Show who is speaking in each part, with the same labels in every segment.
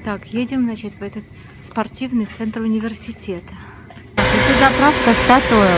Speaker 1: Так, едем, значит, в этот спортивный центр университета. Это заправка Statoil.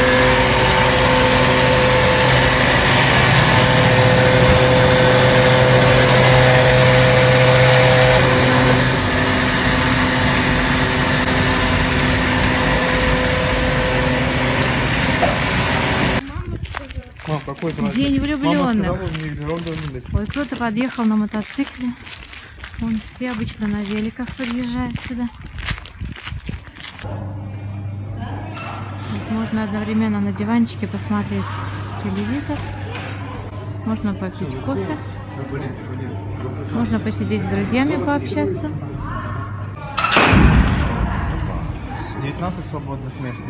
Speaker 1: День влюбленных. Ой, кто-то подъехал на мотоцикле. Вон все обычно на великах подъезжают сюда. Вот можно одновременно на диванчике посмотреть телевизор. Можно попить кофе. Можно посидеть с друзьями, пообщаться.
Speaker 2: 19 свободных мест.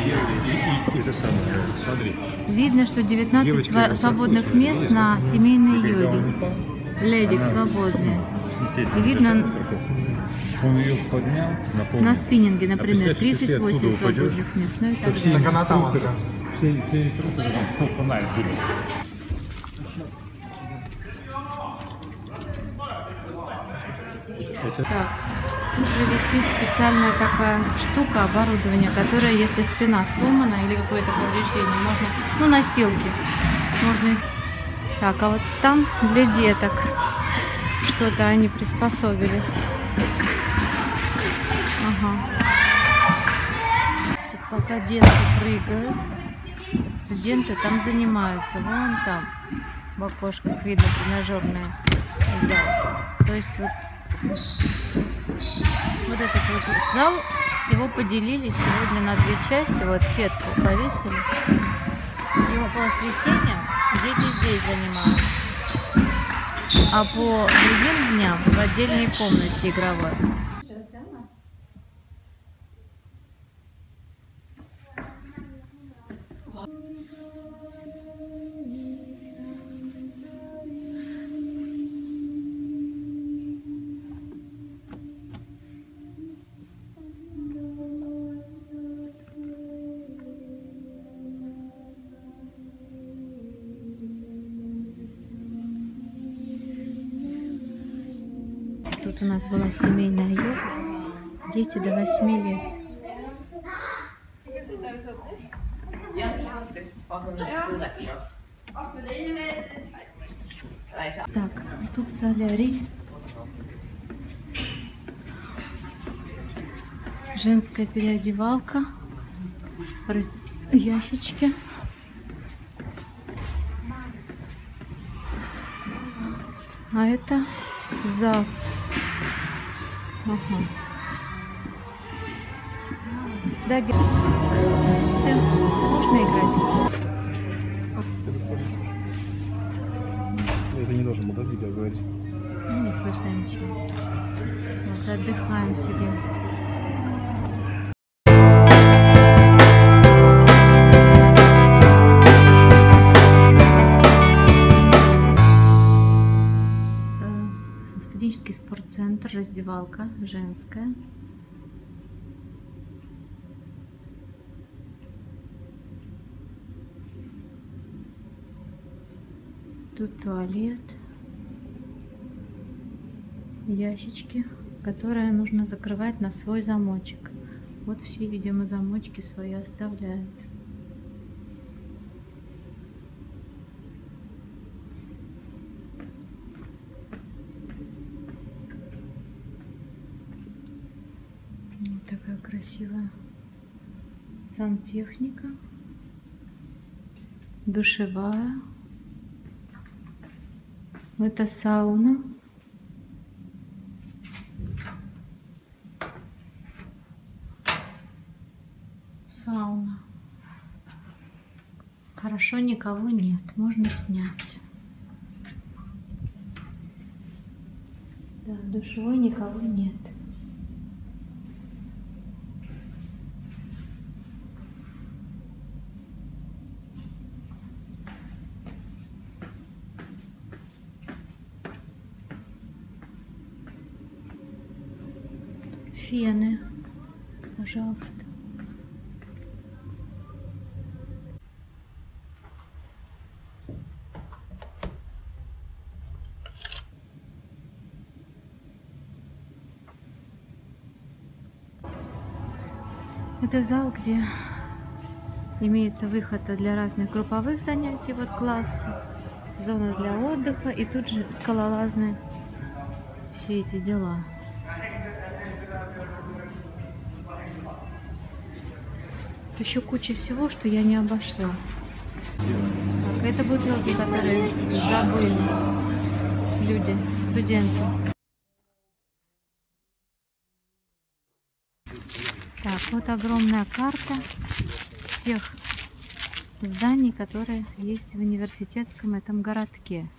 Speaker 1: Видно, что 19 свободных мест на семейной йоге. Ледик свободные. И видно на спиннинге, например, 38 свободных мест. Ну и так далее.
Speaker 2: Так она там.
Speaker 1: Так, тут же висит специальная такая штука, оборудование, которое, если спина сломана или какое-то повреждение, можно, ну, носилки, можно. Так, а вот там для деток что-то они приспособили. Ага. Тут пока детки прыгают, студенты там занимаются. Вон там в окошках видно тренажерный зал. То есть вот этот вот зал, его поделили сегодня на две части. Вот сетку повесили. Его по воскресеньям дети здесь занимаются. А по другим дням в отдельной комнате игровой. Тут у нас была семейная йога, дети до 8 лет. Так, тут солярий. Женская переодевалка. Ящички. А это зал. Ага. Да, можно играть.
Speaker 2: Это не должен был видео говорить.
Speaker 1: Ну, не слышно ничего. Вот отдыхаем, сидим. Студенческий спортцентр, раздевалка женская. Тут туалет, ящички, которые нужно закрывать на свой замочек. Вот все, видимо, замочки свои оставляют. Вот такая красивая сантехника, душевая. Это сауна. Сауна. Хорошо, никого нет, можно снять. Да, в душевой никого нет. Фены, пожалуйста. Это зал, где имеется выход для разных групповых занятий, вот классы, зона для отдыха и тут же скалолазные все эти дела. Еще куча всего, что я не обошла. Так, это бутылки, которые забыли люди, студенты. Так, вот огромная карта всех зданий, которые есть в университетском этом городке.